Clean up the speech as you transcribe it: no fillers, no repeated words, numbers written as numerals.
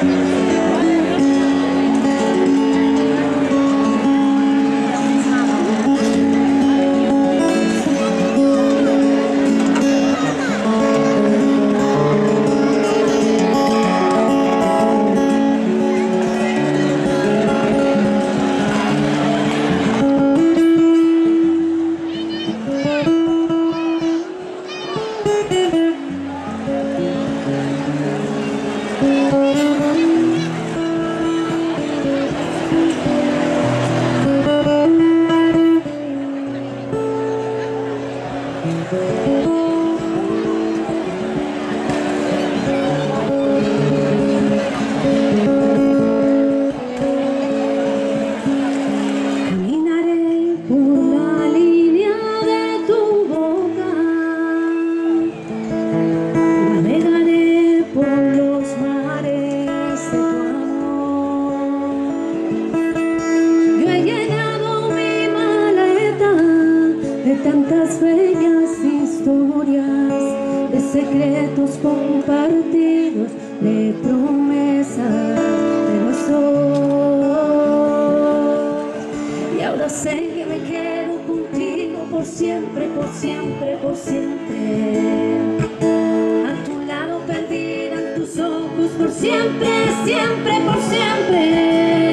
Caminaré por la línea de tu boca, navegaré por los mares de tu amor. Yo he llenado mi maleta de tantas bellas historias, de secretos compartidos, de promesas de los dos. Y ahora sé que me quedo contigo por siempre, por siempre, por siempre. A tu lado perdida, en tus ojos, por siempre, siempre, por siempre.